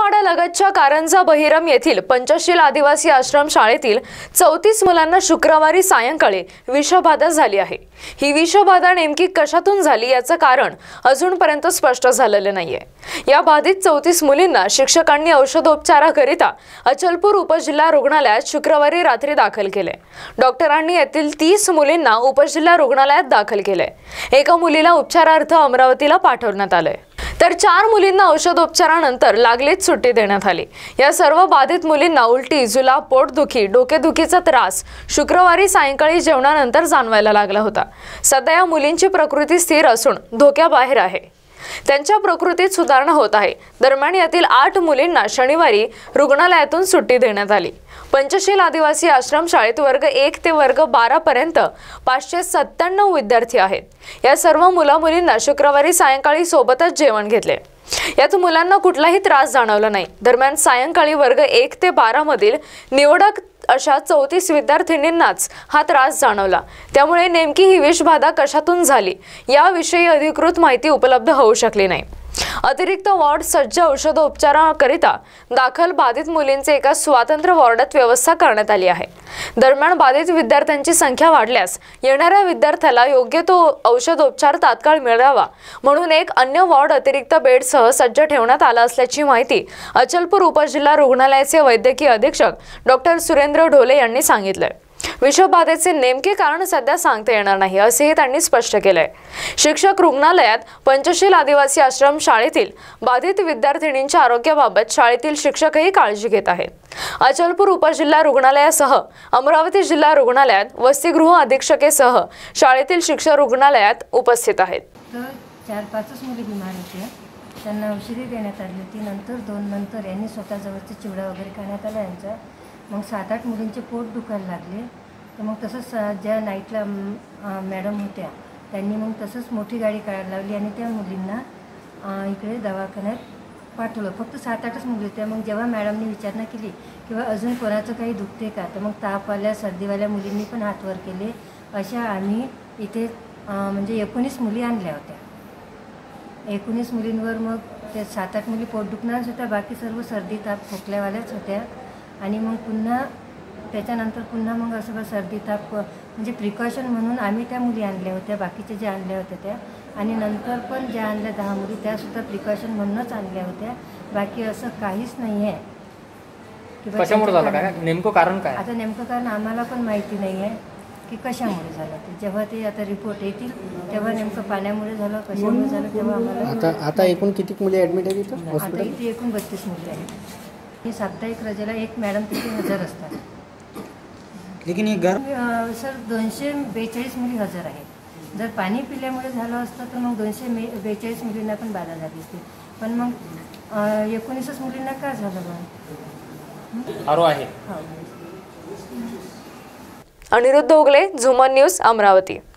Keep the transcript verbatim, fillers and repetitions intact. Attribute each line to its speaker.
Speaker 1: विश्ववाडा लगतच्या कारंजा बहिरम येथील पंचशील आदिवासी आश्रम शाळेतील चौतीस मुलांना शुक्रवारी सायंकाळी विषबाधा झाली आहे। ही विषबाधा नेमकी कशातून झाली याचं कारण अजूनपर्यंत स्पष्ट झालेलं नाहीये। या बाधित चौतीस मुलींना शिक्षकांनी औषधोपचाराकरिता अचलपूर उपजिल्हा रुग्णालयात शुक्रवारी रात्री दाखल केले। डॉक्टरांनी येथील तीस मुलींना उपजिल्हा रुग्णालयात दाखल केले। एका मुलीला उपचारार्थ अमरावतीला पाठवण्यात आले, तर चार मुलींना औषधोपचारानंतर लागलीच सुट्टी देण्यात आली। या सर्व बाधित मुलींना उलटी, जुलाब, पोटदुखी, डोकेदुखीचा त्रास शुक्रवारी सायंकाळी जेवणानंतर जाणवायला लागला होता। सध्या या मुलींची प्रकृती स्थिर असून धोक्याबाहेर आहे। त्यांच्या प्रकृतीत सुधारणा होत आहे। दरम्यान यातील आठ मुलींना शनिवारी रुग्णालयातून सुट्टी देण्यात आली। पंचशील आदिवासी आश्रम शाळेत वर्ग एक ते वर्ग बारा पर्यंत पाचशे सत्त्याण्णव विद्यार्थी आहेत। या सर्व मुला मुलींना शुक्रवारी सायंकाळी सोबतच जेवण घेतले। यात मुलांना कुठलाही त्रास जाणवला नाही। दरम्यान सायंकाळी वर्ग एक ते बारा मधील निवडक अशा चौतीस विद्यार्थिनींनाच हा त्रास जाणवला। त्यामुळे नेमकी ही विषबाधा कशातून झाली याविषयी अधिकृत माहिती उपलब्ध होऊ शकली नाही। अतिरिक्त वॉर्ड सज्ज, औषधोपचाराकरिता दाखल बाधित मुलींचे एका स्वतंत्र वॉर्डात व्यवस्था करण्यात आली आहे। दरम्यान बाधित विद्यार्थ्यांची संख्या वाढल्यास येणाऱ्या विद्यार्थ्याला योग्य तो औषधोपचार तात्काळ मिळावा म्हणून एक अन्य वॉर्ड अतिरिक्त बेडसह सज्ज ठेवण्यात आला असल्याची माहिती अचलपूर उपजिल्हा रुग्णालयाचे वैद्यकीय अधीक्षक डॉक्टर सुरेंद्र ढोले यांनी सांगितले। विषबाधेचे नेमके कारण सध्या सांगता येणार नाही असेही त्यांनी स्पष्ट केले। शिक्षक रुग्णालयात पंचशील आदिवासी आश्रम शाळेतील बाधित विद्यार्थिनींच्या आरोग्याबाबत शाळेतील शिक्षकही काळजी घेत आहेत। अचलपूर उपजिल्हा रुग्णालयासह अमरावती जिल्हा रुग्णालयात वसतिगृह अधीक्षकेसह शाळेतील शिक्षक रुग्णालयात उपस्थित आहेत।
Speaker 2: तर चार पाचच मुली बिमार होत्या, त्यांना औषधी देण्यात आली होती। नंतर दोन नंतर यांनी स्वतःजवळचे चिवडा वगैरे खाण्यात आला यांचा। मग सात आठ मुलींचे पोट दुखायला लागले। तर मग तसंच ज्या नाईटला मॅडम होत्या त्यांनी मग तसंच मोठी गाडी काढायला लावली आणि त्या मुलींना इकडे दवाखान्यात पाठवलं। फक्त सात आठच मुली होत्या। मग जेव्हा मॅडमनी विचारणा केली किंवा अजून कोणाचं काही दुखते का, तर मग तापवाल्या सर्दीवाल्या मुलींनी पण हात वर केले। अशा आम्ही इथे म्हणजे एकोणीस मुली आणल्या होत्या। एकोणीस मुलींवर मग ते सात आठ मुली पोट दुखणारच होत्या, बाकी सर्व सर्दी ताप खोकल्यावाल्याच होत्या। आणि मग पुन्हा त्याच्यानंतर पुन्हा मग असं सर्दी ताप म्हणजे प्रिकॉशन म्हणून आम्ही त्या मुली आणल्या होत्या, बाकीच्या ज्या आणल्या होत्या त्या। आणि नंतर पण ज्या आणल्या दहा मुली त्यासुद्धा प्रिकॉशन म्हणूनच आणल्या होत्या। बाकी असं काहीच नाही आहे की
Speaker 3: कशामुळे झालं, काय नेमकं कारण काय?
Speaker 2: आता नेमकं कारण आम्हाला पण माहिती नाही आहे की कशामुळे झालं ते। जेव्हा ते आता रिपोर्ट येतील तेव्हा नेमकं पाण्यामुळे झालं, कशामुळे झालं तेव्हा आम्हाला।
Speaker 4: आता आता एकूण किती मुली ॲडमिट आहेत इथं हॉस्पिटल?
Speaker 2: आता इथे एकूण बत्तीस मुली आहेत। ही साप्ताहिक रजेला एक मॅडम तिथे हजर असतात।
Speaker 4: लेकिन ये घर
Speaker 2: सर दोनशे बेचाळीस मुली हजर आहेत। जर पाणी पिल्यामुळे झालं असतं तर मग दोनशे मे बेचाळीस मुलींना पण बाधा झाली असती, पण मग एकोणीसच मुलींना का झालं मग
Speaker 3: आरो आहे।
Speaker 1: अनिरुद्ध ओगले, झुमन न्यूज, अमरावती।